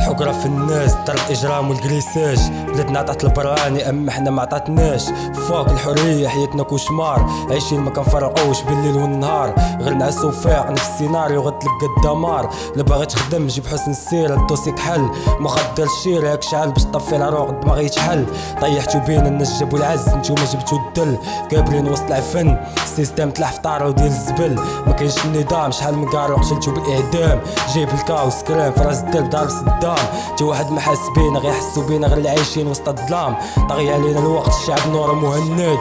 الحقرة في الناس، دار الاجرام والكريساج، بلادنا عطات البراني اما حنا ما عطاتناش. فوق الحريه حياتنا كوشمار، عايشين ما كنفرقوش بالليل والنهار، غير نعس وفاق نفس السيناريو غتلقى الدمار. لا باغي تخدم جيب حسن السير الدوسيك حل، مخدر الشير ياك شعل باش طفي العروق الدماغ يتحل. طيحتو بين الناس جابو العز نتوما جبتو الدل، كابرين وسط العفن السيستم تلح في طارو ديال الزبل. ما كاينش النظام شحال من كار قتلتو بالاعدام، جايب الكاوس كرام في راس الدرب ضارب صدام. تا واحد ما حاس بينا غيحسو بينا غير اللي عايشين وسط الظلام. طاغي علينا الوقت الشعب نور مهند،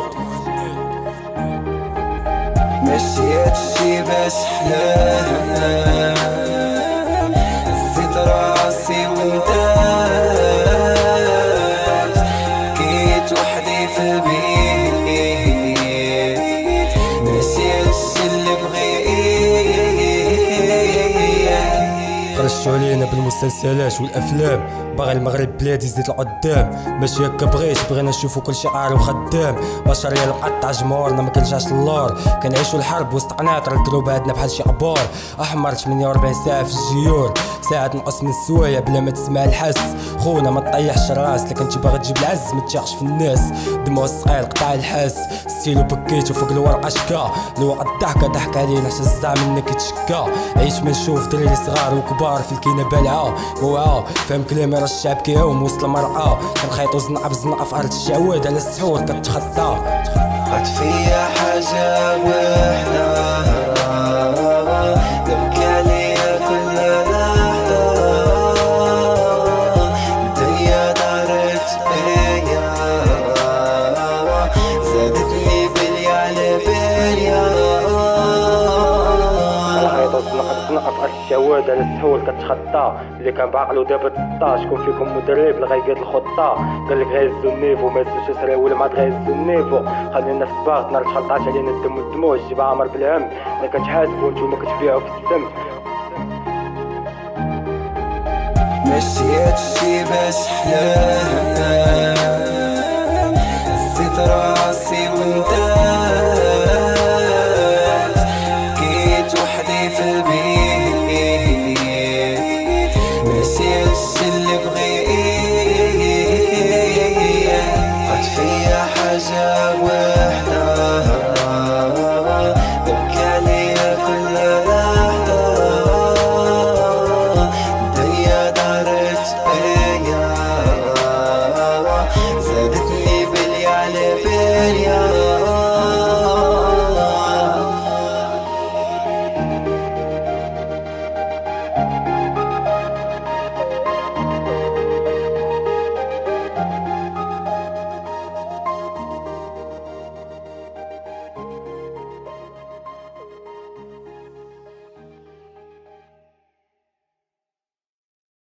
ماشي هادشي باش حلال، زيد راسي وندات، بكيت وحدي في البيت، ماشي هادشي اللي بغيت. خرجتو علينا بالمسلسلات والافلام، باغي المغرب بلادي يزيد لقدام. ماشي هكا بغيت، بغينا نشوفو كلشي عاري وخدام. بشرية القطع جمهورنا ما كنرجعش للور، كنعيشو الحرب وسط قناطر القلوب عندنا بحال شي عبور. احمر 48 ساعة في الجيور، ساعة تنقص من السوايع بلا ما تسمع الحس. خونا ما تطيحش الراس، الا كنتي باغي تجيب العز ما تثقش في الناس. دموع الصغير قطع الحس، ستيلو بكيتو فوق الورقة شكا. الوقت ضحكة ضحك علينا حتى الزعم منك يتشكا. عيش ما نشوف دراري صغار وكبار في الكينة بالعة وعا، فهم كلامي راه الشعب كيعوم وسط المرأة. كنخيطو زنقة بزنقة في أرض الشعواد على السحور كتخطى. بقات فيا حاجة وحدة تبكي عليا كل لحظة، الدنيا دارت بيا زادتني بليا على بليا. كنخيطو زنقة بزنقة في أرض الشعواد على السحور كتخطى. اللي كان بعقلو دابا 13 شكون فيكم مدرب اللي غيقاد الخطة؟ قالك غيهزو النيفو ما هزوش سراول ما غيهزو النيفو. خلينا في الباغ نار تخلطات علينا الدم والدموع، الجيب عامر بالهم. انا كنتحاسبو نتوما كتبيعو في السم. ماشي هادشي باش حلال،